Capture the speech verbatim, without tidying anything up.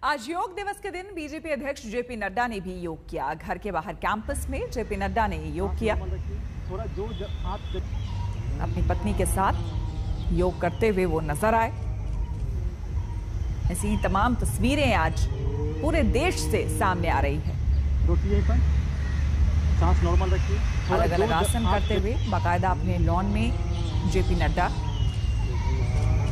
आज योग दिवस के दिन बीजेपी अध्यक्ष जेपी नड्डा ने भी योग किया। घर के बाहर कैंपस में जेपी नड्डा ने योग किया। अपनी पत्नी के साथ योग करते हुए वो नजर आए। ऐसी तमाम तस्वीरें आज पूरे देश से सामने आ रही है। सांस नॉर्मल रखिए। अलग अलग आसन करते हुए बाकायदा अपने लॉन में जेपी नड्डा